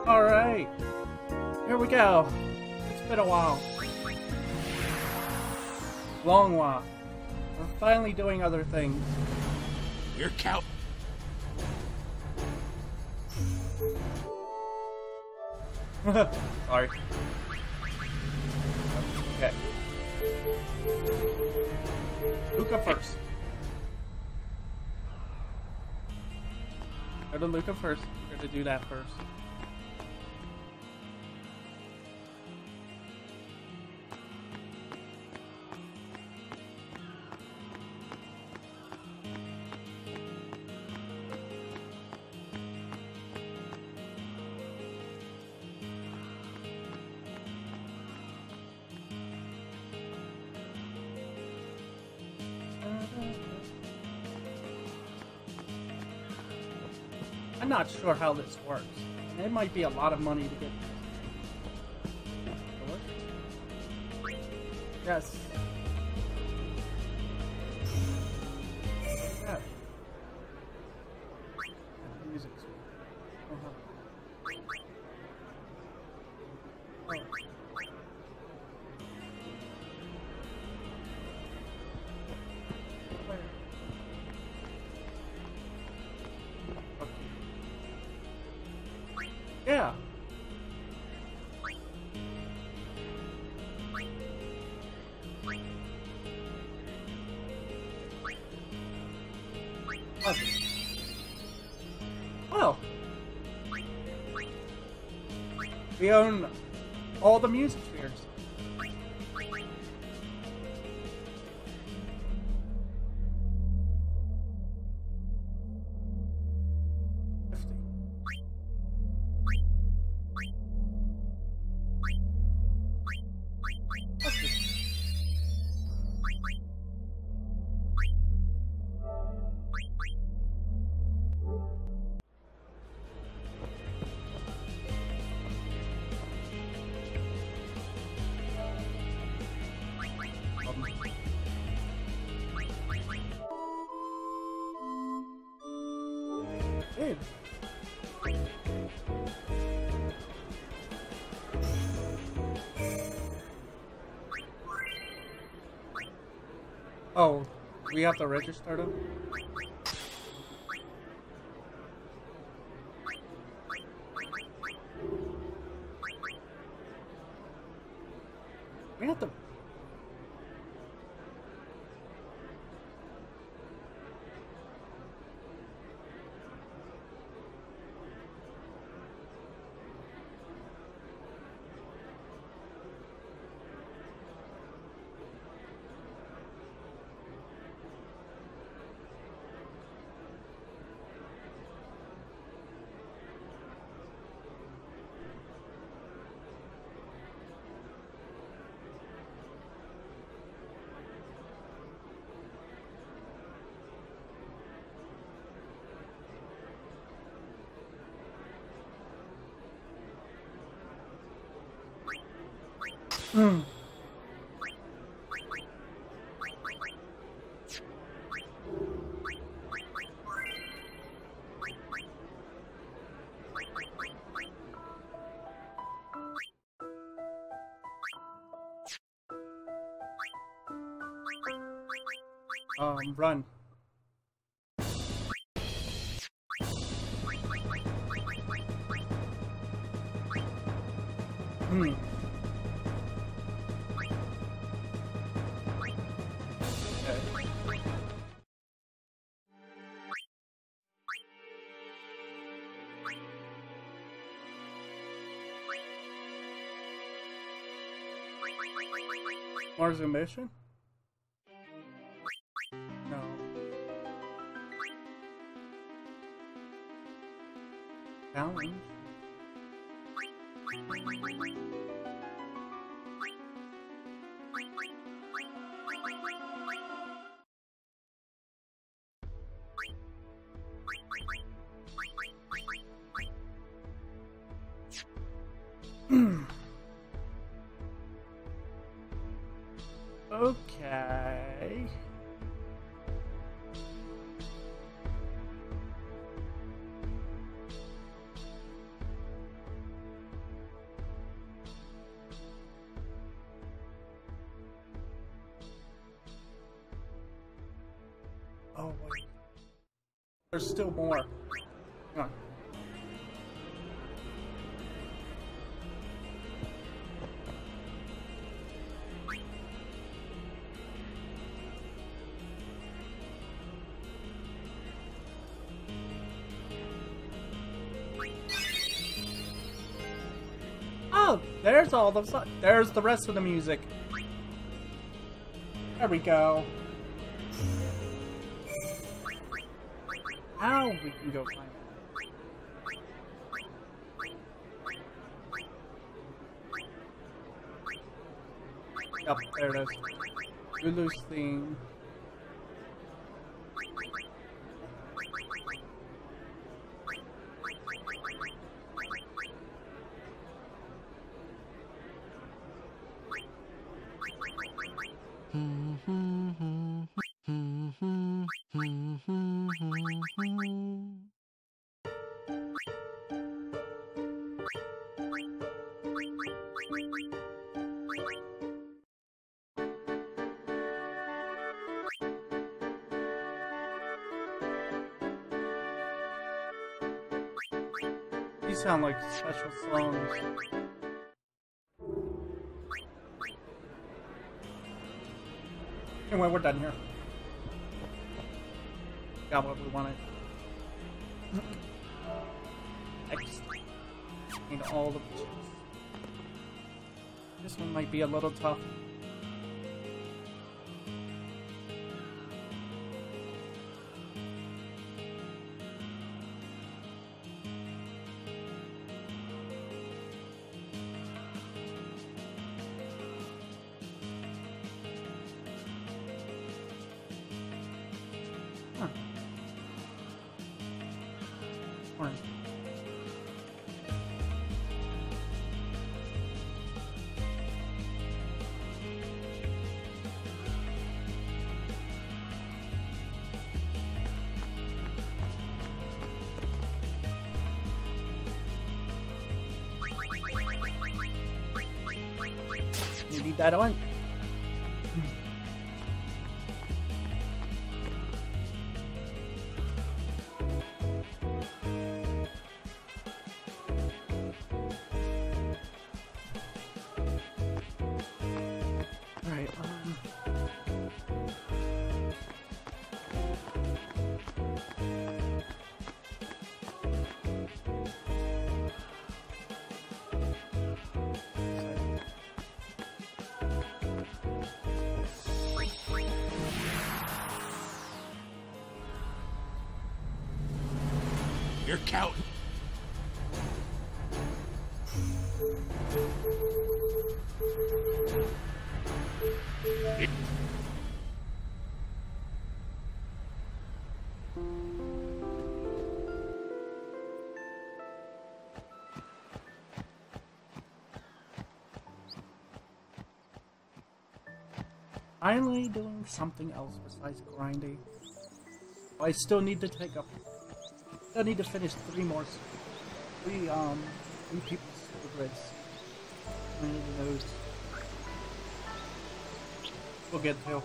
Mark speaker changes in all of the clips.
Speaker 1: Alright, here we go. It's been a while. Long while. We're finally doing other things.
Speaker 2: We're count.
Speaker 1: Sorry. Okay. Luca first. Go to Luca first. We're gonna do that first. I'm not sure how this works. It might be a lot of money to get. Yes. Yeah. Music's. Yeah. Well, we own all the music spheres. Dude. Oh, we have to register them? We have to... Run. Mars mission? No. Challenge? Okay. Oh, wait. There's still more. Hang on. Oh, there's all the there's the rest of the music. There we go. Now we can go find it. Yep, there it is. Lulu's theme. These sound like special songs. Anyway, we're done here. Got what we wanted. Need all the bitches. This one might be a little tough. Orange. You need that on?
Speaker 2: You're counting.
Speaker 1: Finally doing something else besides grinding. I still need to take up. I need to finish three people's grids. Those we'll get to.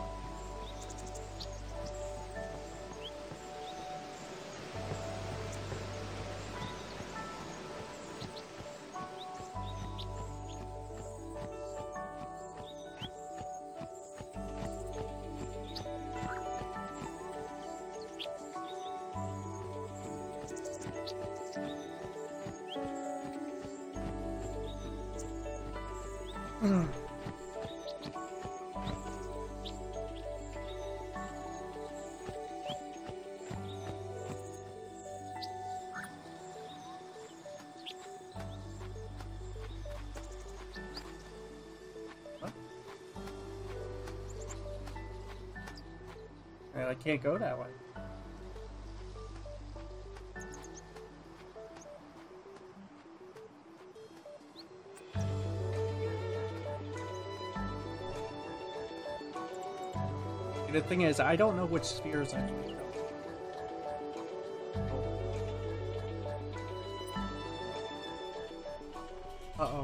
Speaker 1: I can't go that way. The thing is, I don't know which spheres actually go. Uh-oh.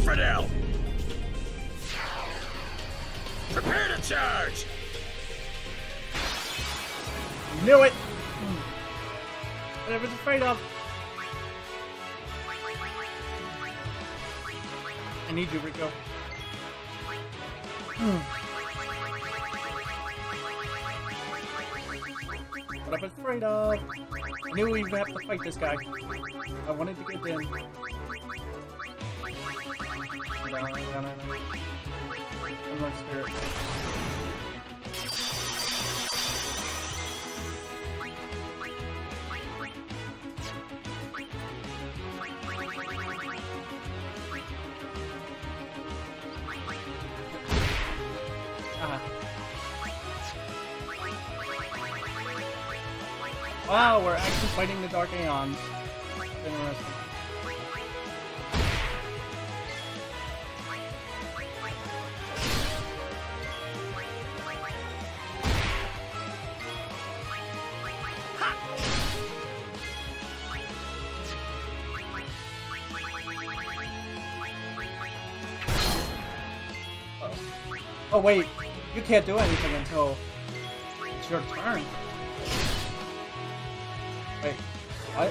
Speaker 2: infidel! Prepare to charge!
Speaker 1: Knew it! What I was afraid of. I need you, Rico. What I was afraid of. I knew we would have to fight this guy. I wanted to get in. I'm not scared. Wow, we're actually fighting the Dark Aeons. Interesting. Oh wait, you can't do anything until it's your turn. Wait, what?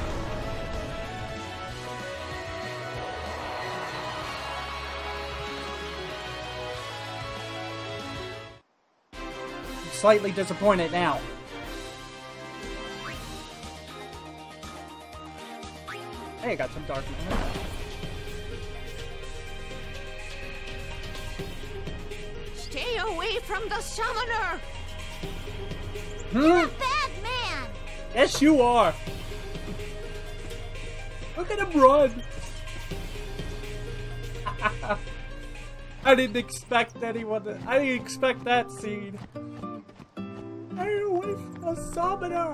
Speaker 1: I'm slightly disappointed now. Hey, I got some dark mana.
Speaker 3: Stay away from the summoner!
Speaker 1: You're
Speaker 3: a bad man!
Speaker 1: Yes, you are! Look at him run! I didn't expect anyone to... I didn't expect that scene. Stay away from the summoner!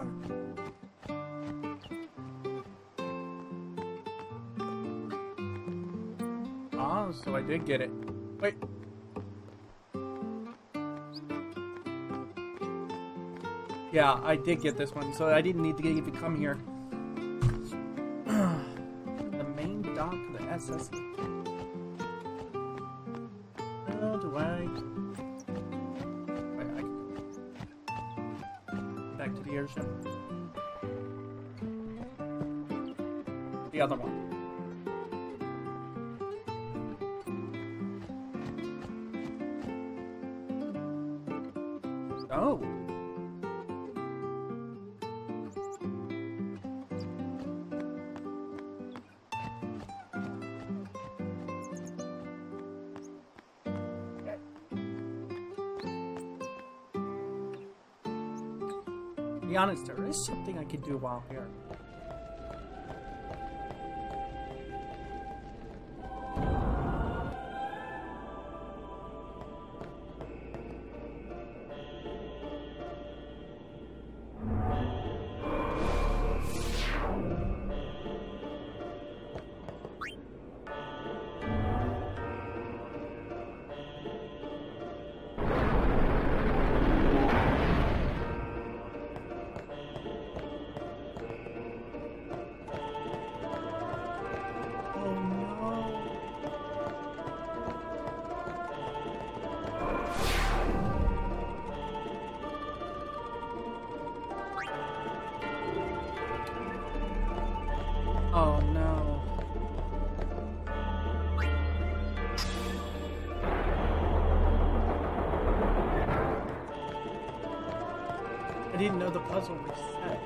Speaker 1: Ah, so I did get it. Wait. Yeah, I did get this one, so I didn't need to even come here. The main dock of the SS. Oh, do I? Wait, I can... Back to the airship. The other one. Oh. To be honest, there is something I can do while here. Oh no. I didn't know the puzzle reset.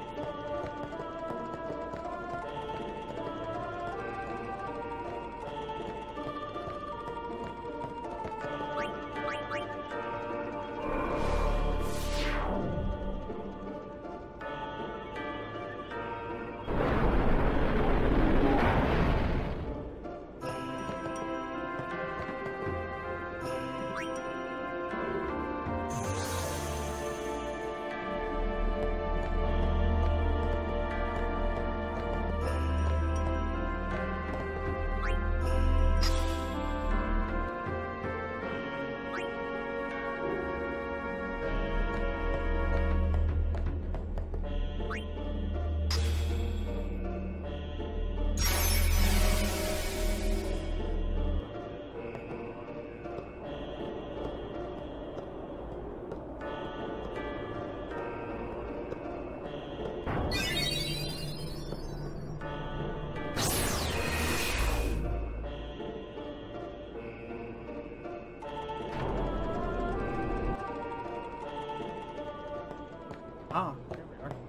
Speaker 1: Ah, here we are.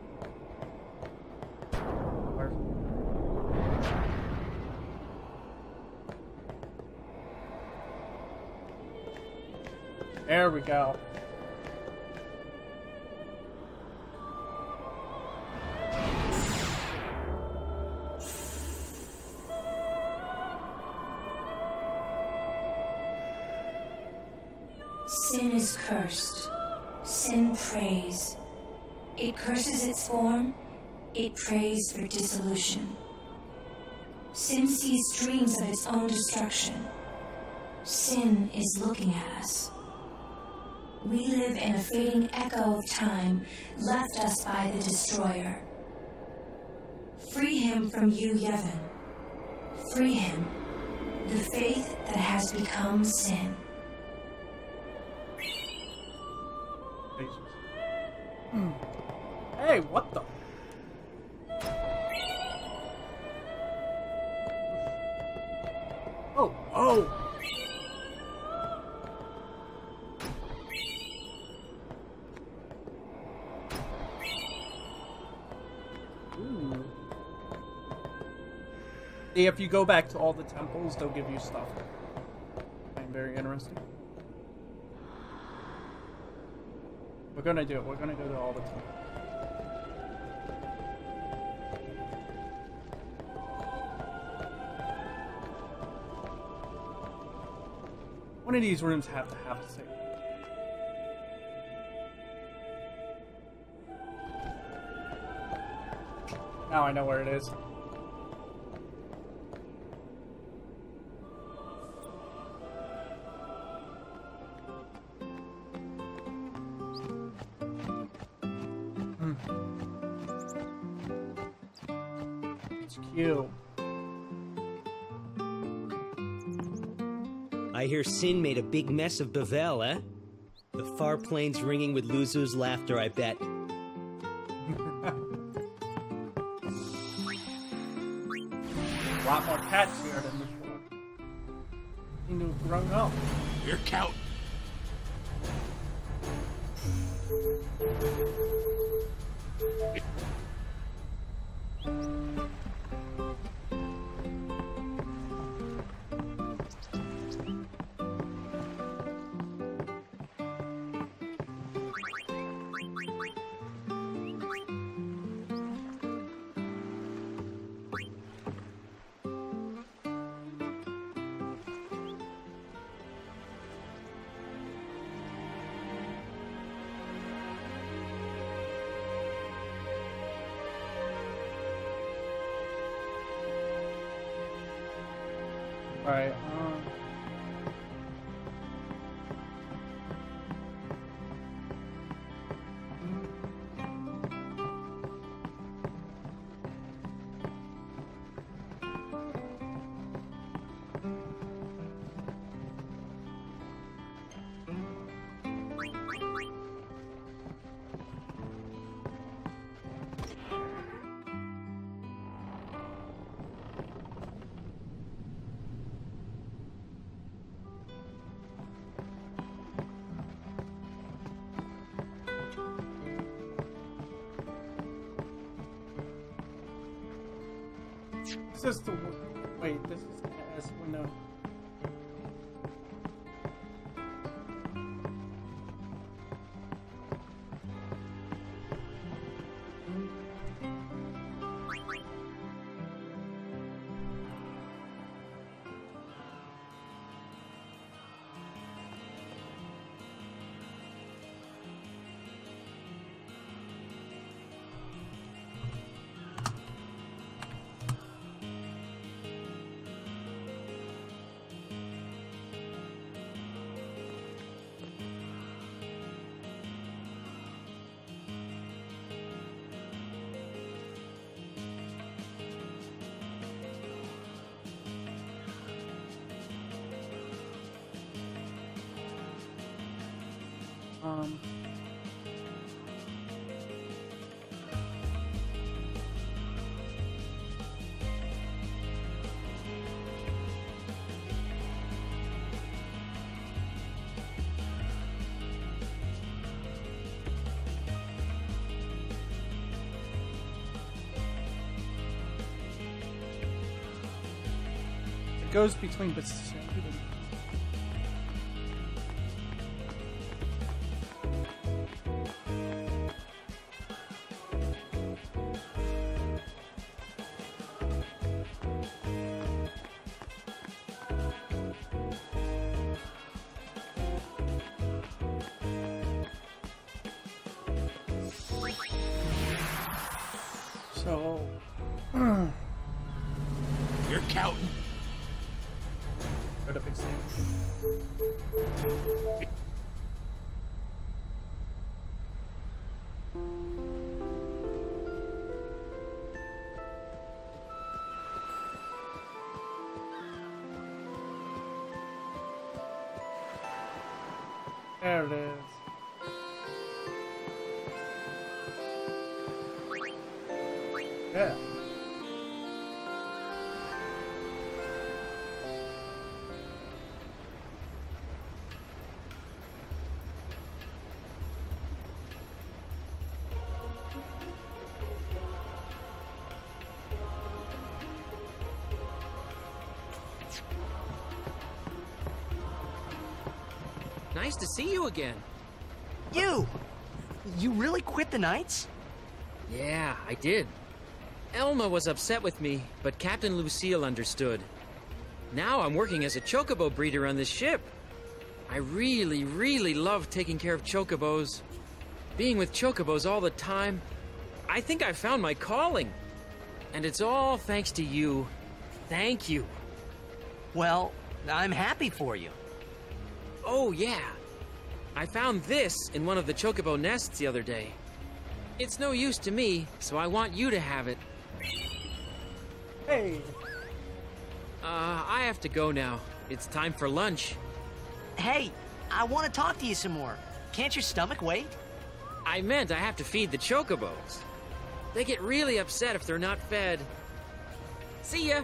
Speaker 1: Where? There we go.
Speaker 4: Sin is cursed. Sin prays. It curses its form. It prays for dissolution. Sin sees dreams of its own destruction. Sin is looking at us. We live in a fading echo of time left us by the Destroyer. Free him from you, Yevon. Free him. The faith that has become sin.
Speaker 1: Hey, what the? Oh, oh! Ooh. If you go back to all the temples, they'll give you stuff. I'm very interesting. We're gonna do it. We're gonna go to all the temples. One of these rooms have to have to say. Now I know where it is. It's cute.
Speaker 5: I hear Sin made a big mess of Bavel, eh? The far plains ringing with Luzu's laughter, I bet.
Speaker 1: A lot more cats here than before. Seem to have grown up.
Speaker 2: Your count.
Speaker 1: Alright, this is the wait. This is the S window. goes between Besaid and... So...
Speaker 2: You're counting.
Speaker 1: Go to Besaid. There it is. Yeah.
Speaker 6: Nice to see you again.
Speaker 7: You really quit the Knights?
Speaker 6: Yeah, I did. Elma was upset with me, but Captain Lucille understood. Now I'm working as a chocobo breeder on this ship. I really, really love taking care of chocobos. Being with chocobos all the time, I think I found my calling. And it's all thanks to you. Thank you.
Speaker 7: Well, I'm happy for you.
Speaker 6: Oh, yeah. I found this in one of the chocobo nests the other day. It's no use to me, so I want you to have it.
Speaker 1: Hey!
Speaker 6: I have to go now. It's time for lunch.
Speaker 7: Hey, I want to talk to you some more. Can't your stomach wait?
Speaker 6: I meant I have to feed the chocobos. They get really upset if they're not fed. See ya!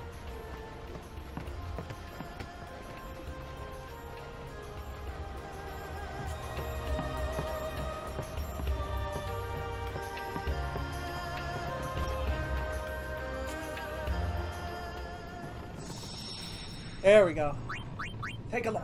Speaker 1: There we go. Take a look.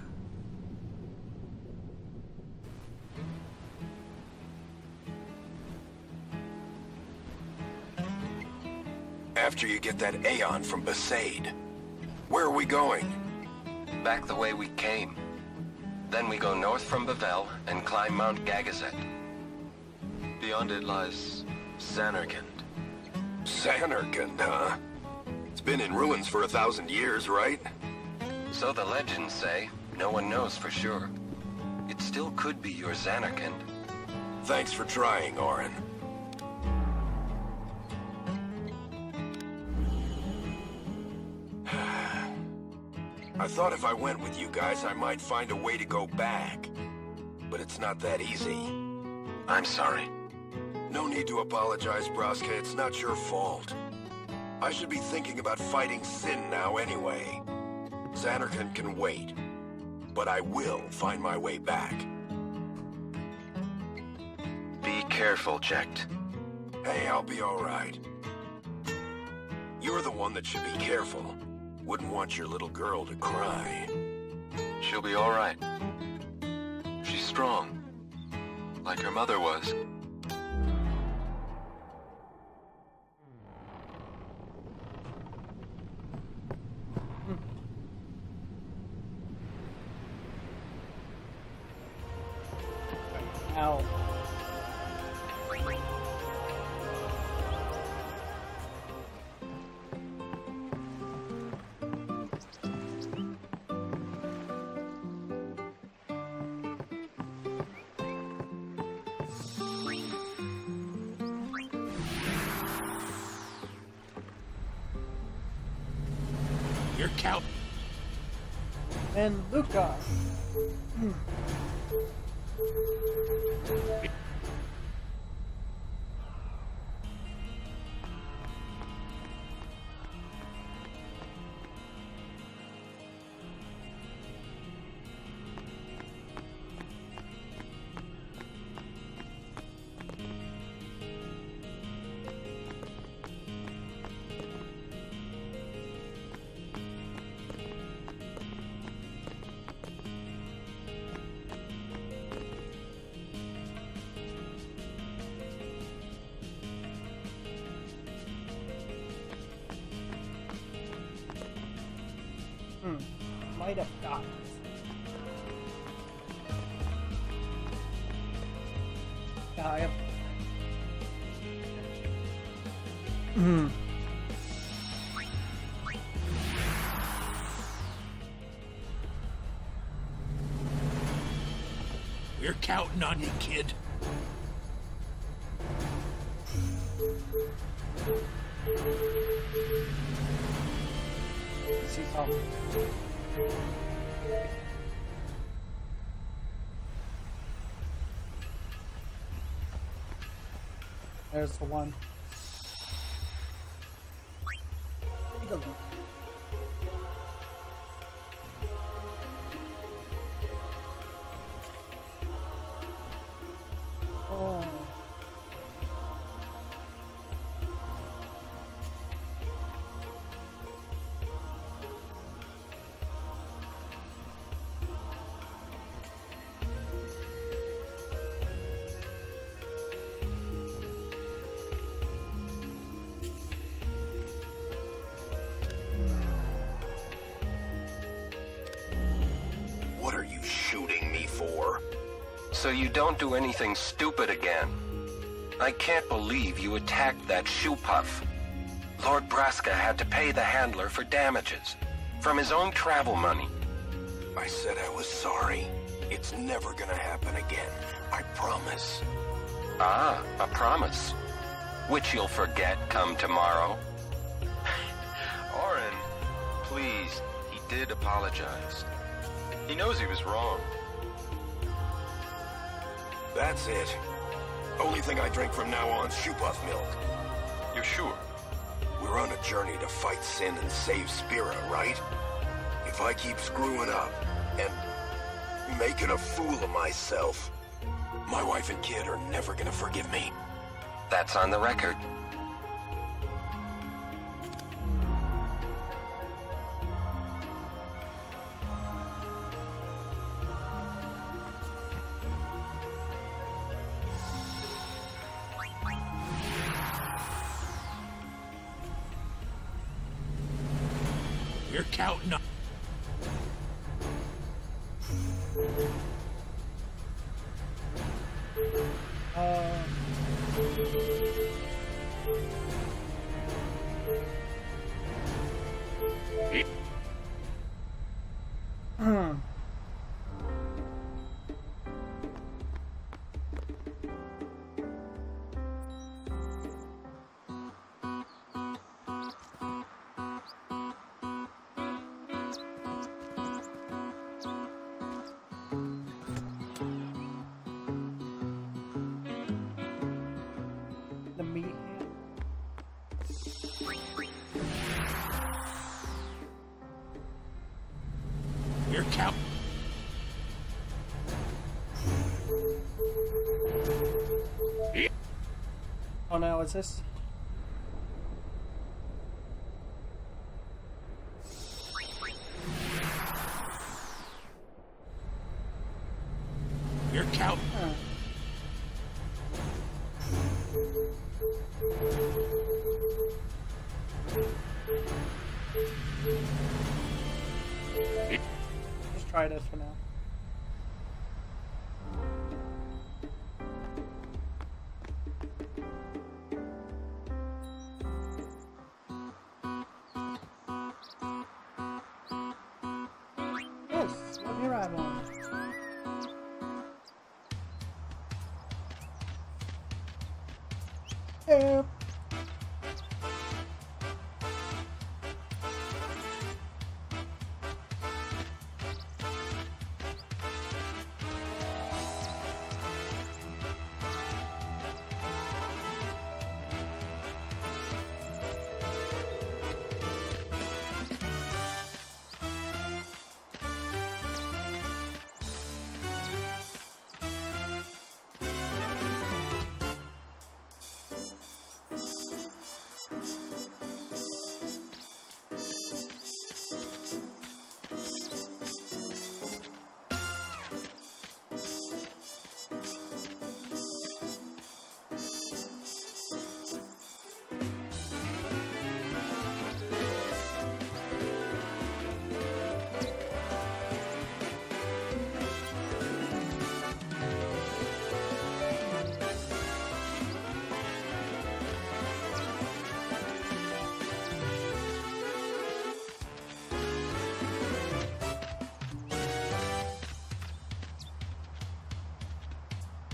Speaker 8: After you get that Aeon from Besaid, where are we going?
Speaker 9: Back the way we came. Then we go north from Bavel and climb Mount Gagazet. Beyond it lies Zanarkand.
Speaker 8: Zanarkand, huh? It's been in ruins for 1,000 years, right?
Speaker 9: So the legends say. No one knows for sure. It still could be your Zanarkand.
Speaker 8: Thanks for trying, Orin. I thought if I went with you guys, I might find a way to go back. But it's not that easy.
Speaker 9: I'm sorry.
Speaker 8: No need to apologize, Braska. It's not your fault. I should be thinking about fighting Sin now anyway. Zanarkand can wait. But I will find my way back.
Speaker 9: Be careful, Jecht.
Speaker 8: Hey, I'll be alright. You're the one that should be careful. Wouldn't want your little girl to cry.
Speaker 9: She'll be alright. She's strong. Like her mother was.
Speaker 1: Ow.
Speaker 2: You're counting.
Speaker 1: And Luca. might have got it. Yeah, I have.
Speaker 2: We're counting on you, kid.
Speaker 1: See how. There's the one. There you go. Oh.
Speaker 8: What are you shooting me for?
Speaker 9: So you don't do anything stupid again. I can't believe you attacked that shoe puff. Lord Braska had to pay the handler for damages from his own travel money.
Speaker 8: I said I was sorry. It's never gonna happen again. I promise.
Speaker 9: Ah, a promise. Which you'll forget come tomorrow. Orin, please, he did apologize. He knows he was wrong.
Speaker 8: That's it. Only thing I drink from now on's shoe puff milk.
Speaker 9: You're sure?
Speaker 8: We're on a journey to fight sin and save Spira, right? If I keep screwing up and making a fool of myself, my wife and kid are never gonna forgive me.
Speaker 9: That's on the record.
Speaker 2: We're counting on...
Speaker 1: The meat.
Speaker 2: We're counting...
Speaker 1: Oh no, is this?
Speaker 2: We're counting...
Speaker 1: Just try this for now. Yes, let me ride one. Help.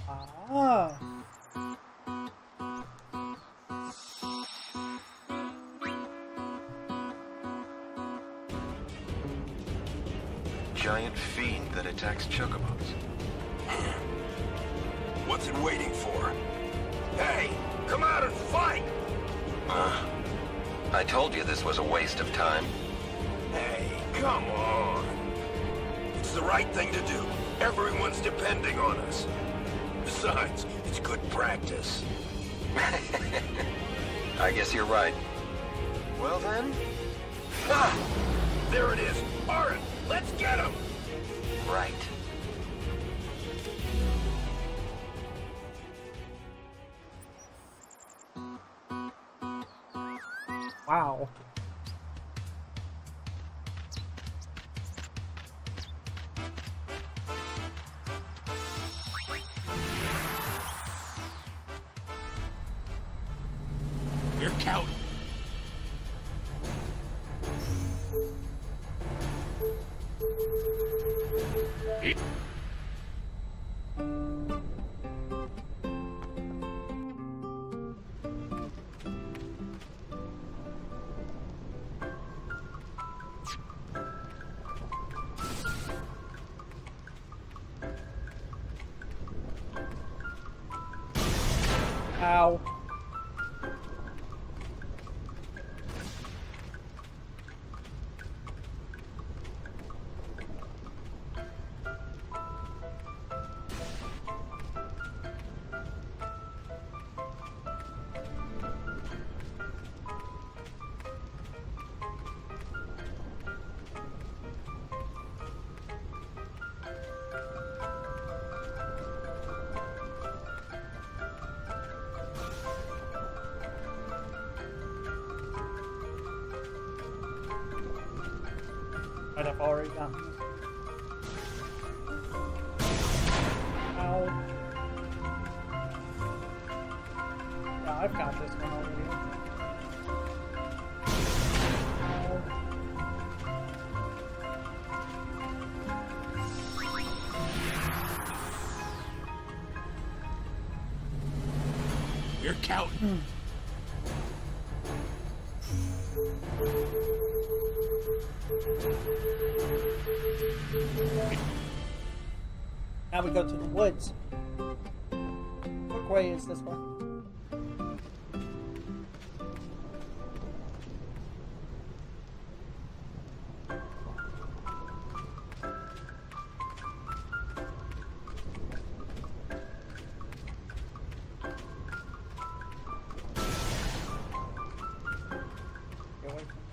Speaker 1: Ah.
Speaker 9: Giant fiend that attacks chocobos.
Speaker 8: What's it waiting for? Hey, come out and fight!
Speaker 9: I told you this was a waste of time.
Speaker 8: Hey, come on. It's the right thing to do. Everyone's depending on us. Besides, it's good practice.
Speaker 9: I guess you're right. Well then?
Speaker 8: Ah! There it is! Alright, let's get him!
Speaker 9: Right.
Speaker 1: Wow.
Speaker 2: You're counting.
Speaker 1: Ow. Might have already done this. Ow. Yeah, I've got this one already.
Speaker 2: You're counting.
Speaker 1: Now we go to the woods. What way is this one? Get away from me.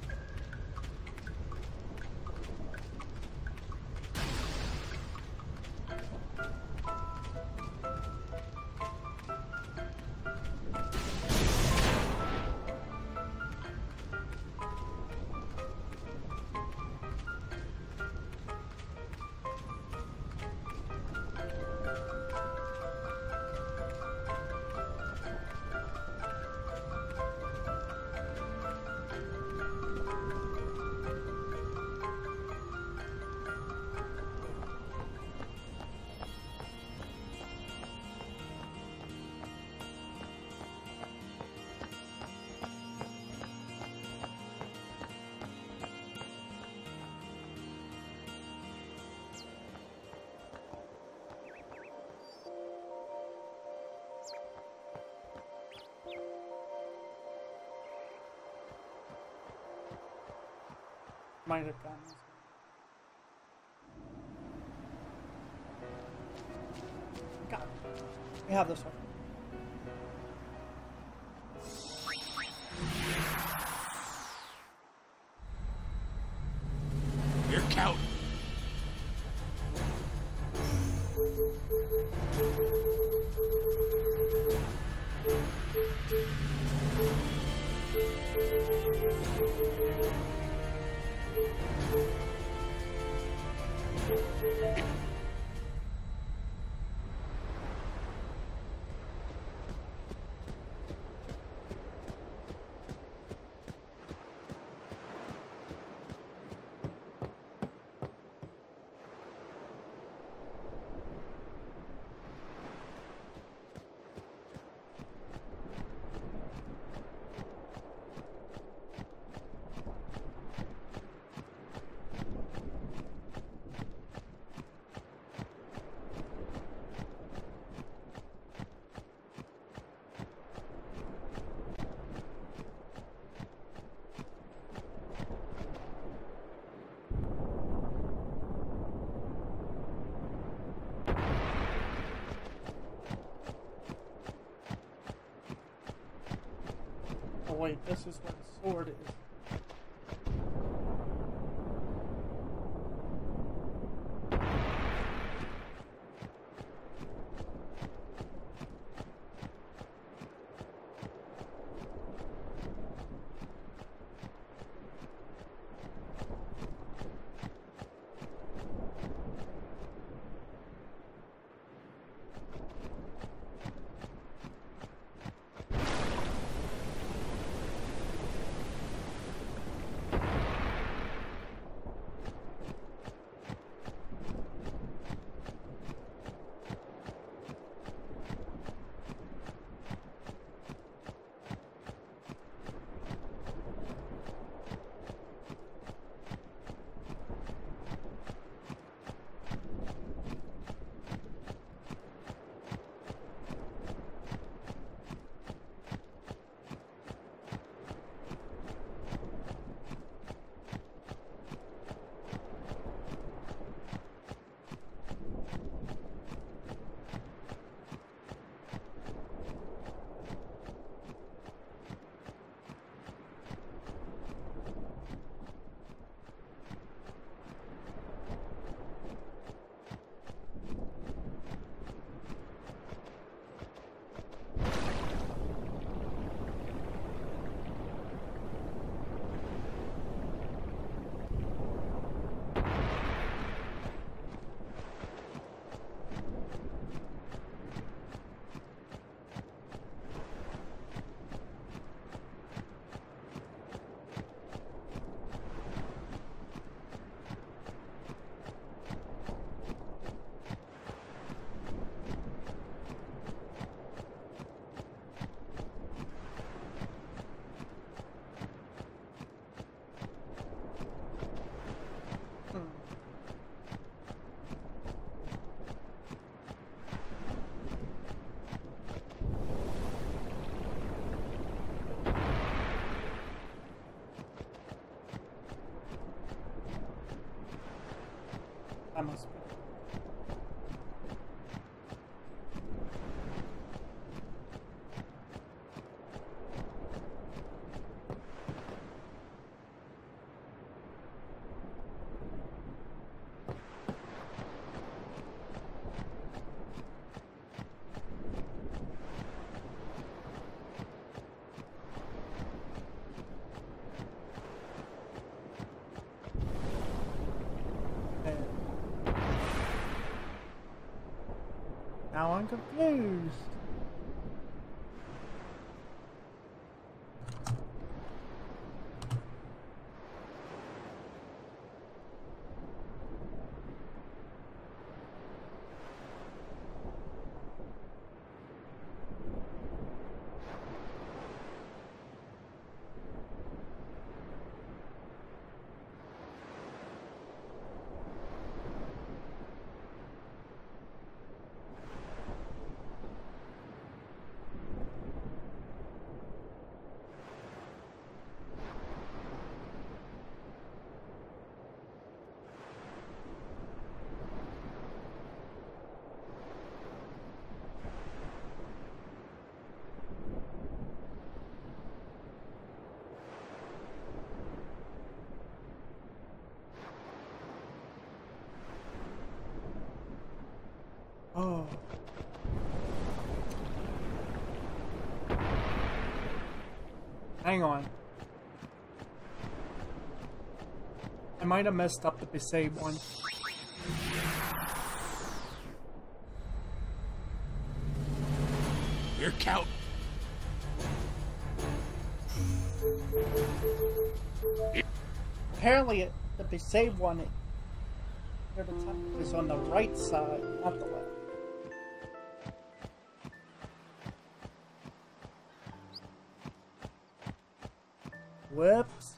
Speaker 1: Might have gone this way. God. We have this one.
Speaker 2: You're counting.
Speaker 1: wait, this is where the sword is. I must be. Now I'm confused. Oh. Hang on. I might have messed up the save one.
Speaker 2: You're count.
Speaker 1: Apparently, the save one is on the right side, not the left. Whoops.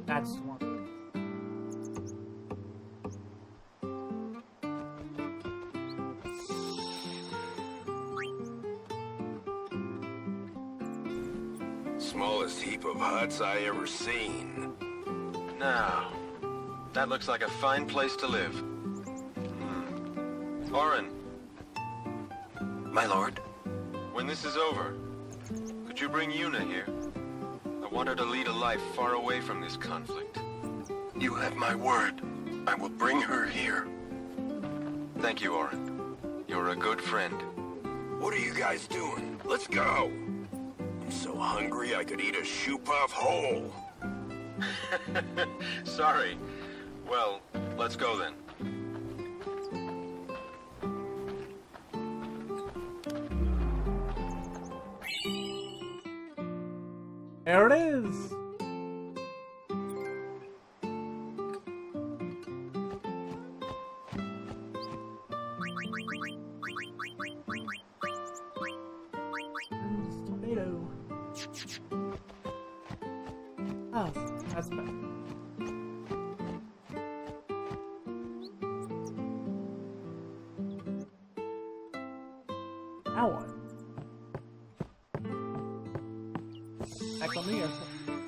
Speaker 1: That's the one.
Speaker 8: Smallest heap of huts I ever seen.
Speaker 9: Now, that looks like a fine place to live. Orin.
Speaker 8: My lord?
Speaker 9: When this is over, could you bring Yuna here? I want her to lead a life far away from this conflict.
Speaker 8: You have my word. I will bring her here.
Speaker 9: Thank you, Orin. You're a good friend.
Speaker 8: What are you guys doing? Let's go! I'm so hungry I could eat a shoe puff whole.
Speaker 9: Sorry. Well, let's go then.
Speaker 1: There it is! Tomato. Oh, that's better. Now what? Back on the airport.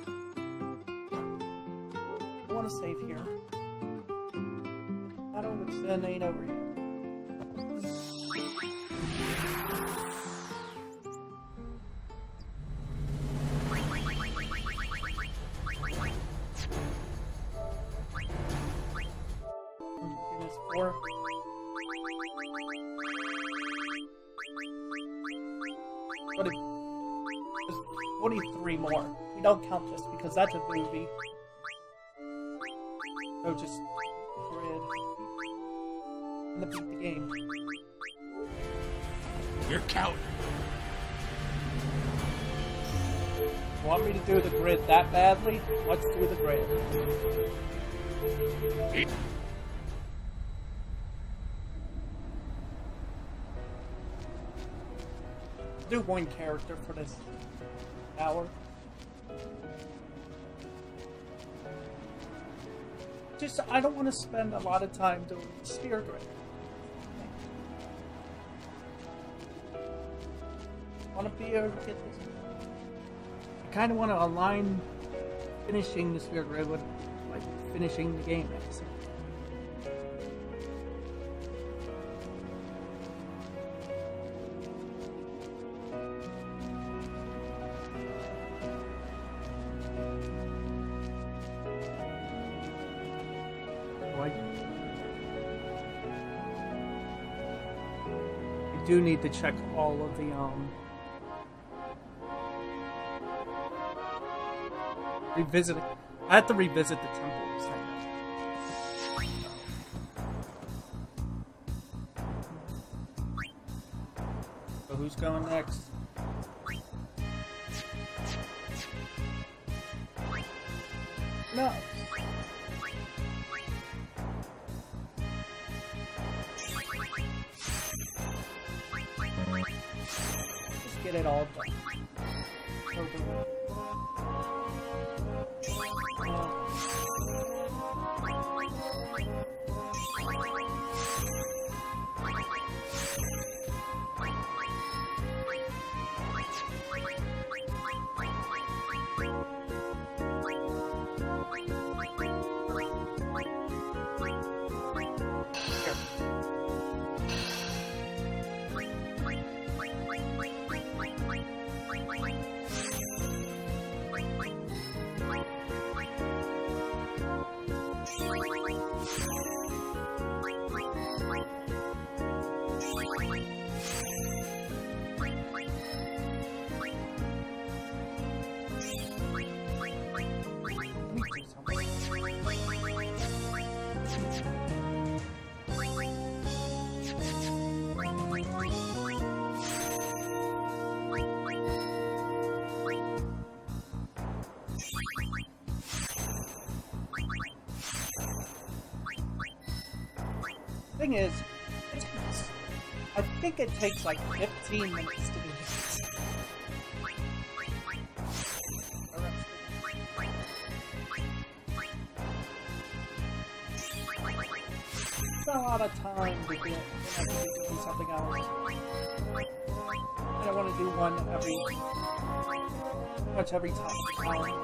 Speaker 1: I want to save here. I don't know if Sin ain't over yet. Four. What if there's 43 more? We don't count this because that's a movie. So just grid. And the beat the game.
Speaker 2: You're counting.
Speaker 1: Want me to do the grid that badly? Let's do the grid. Do one character for this hour. Just, I don't want to spend a lot of time doing sphere grid. I want to be able to get this. I kind of want to align finishing the sphere grid with like finishing the game at the same time. I do need to check all of the revisit. I have to revisit the temples. So who's going next? No. Just get it all done. Thing is, I think it takes like 15 minutes to do this. It's not a lot of time to get, I could be doing something else. I don't want to do one every time.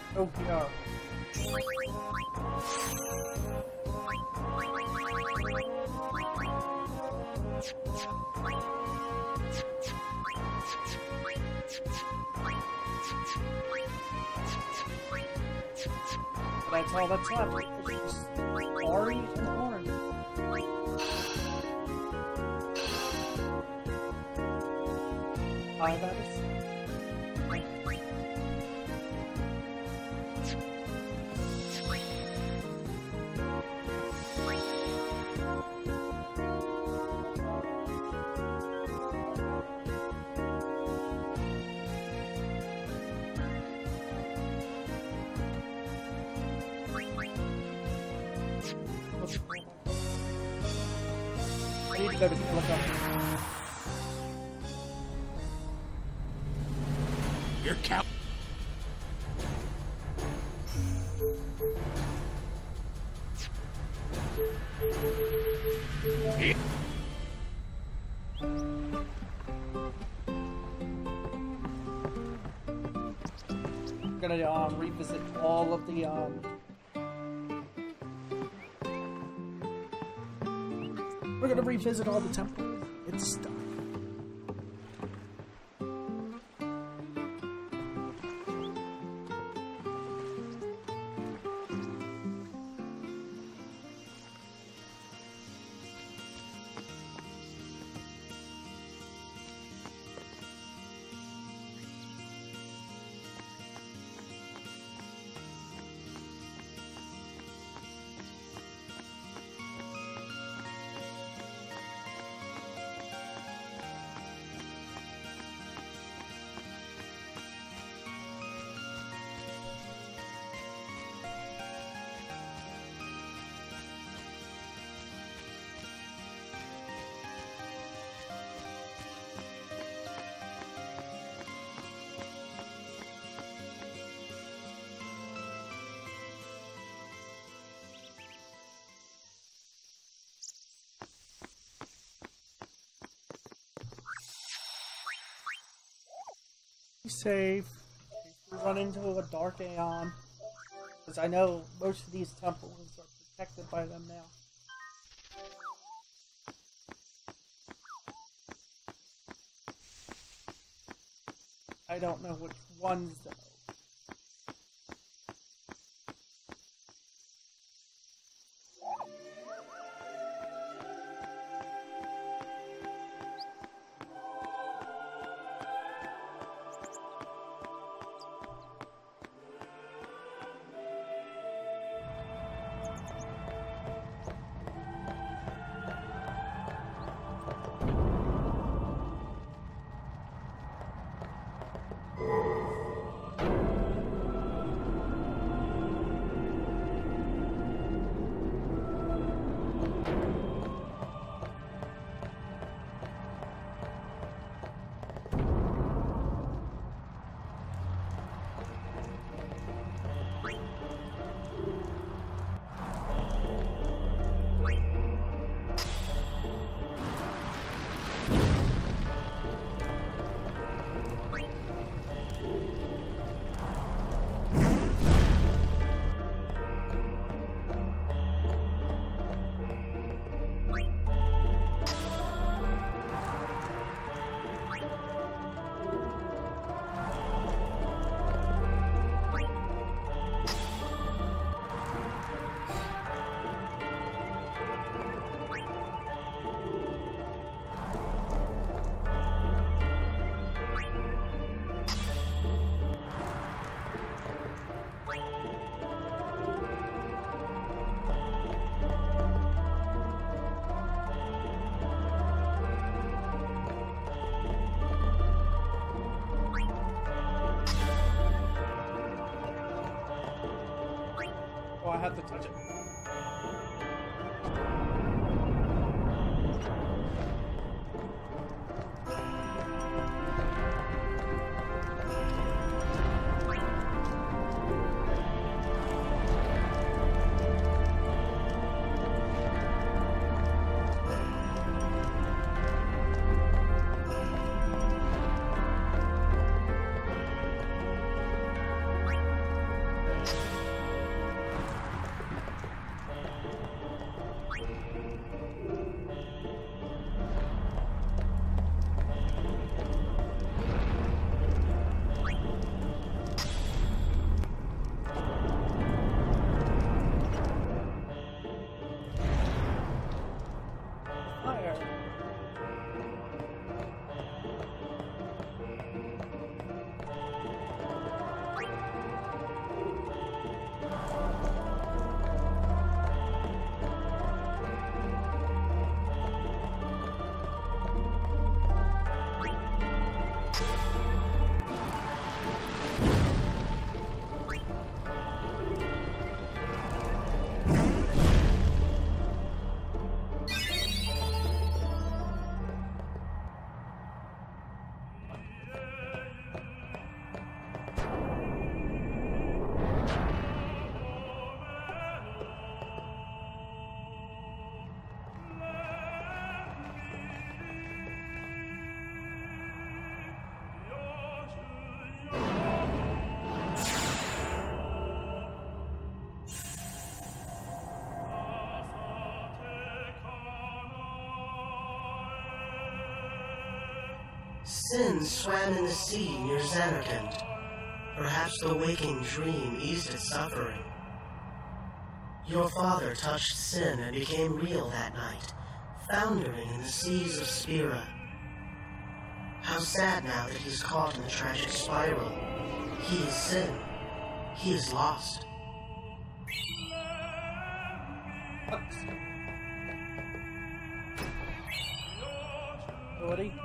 Speaker 1: Oh, yeah. That's all that's left. It's Ori and Orange. That is. I need to go to the look up.
Speaker 2: Your count.
Speaker 1: I'm gonna revisit all of the we're gonna revisit all the temples and stuff. Save if we run into a dark aeon, because I know most of these temples are protected by them now. I don't know which ones though. Oh, I had to touch it.
Speaker 10: Sin swam in the sea near Xanarkand. Perhaps the waking dream eased its suffering. Your father touched Sin and became real that night, foundering in the seas of Spira. How sad now that he's caught in the tragic spiral. He is Sin. He is lost.
Speaker 1: Buddy.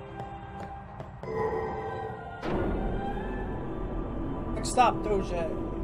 Speaker 1: Stop, Doja.